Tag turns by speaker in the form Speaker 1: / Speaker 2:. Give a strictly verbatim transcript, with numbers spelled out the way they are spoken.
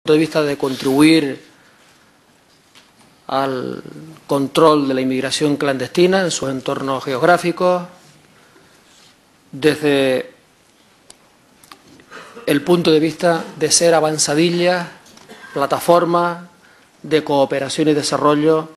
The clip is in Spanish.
Speaker 1: punto de vista de contribuir al control de la inmigración clandestina en sus entornos geográficos, desde el punto de vista de ser avanzadillas, plataformas de cooperación y desarrollo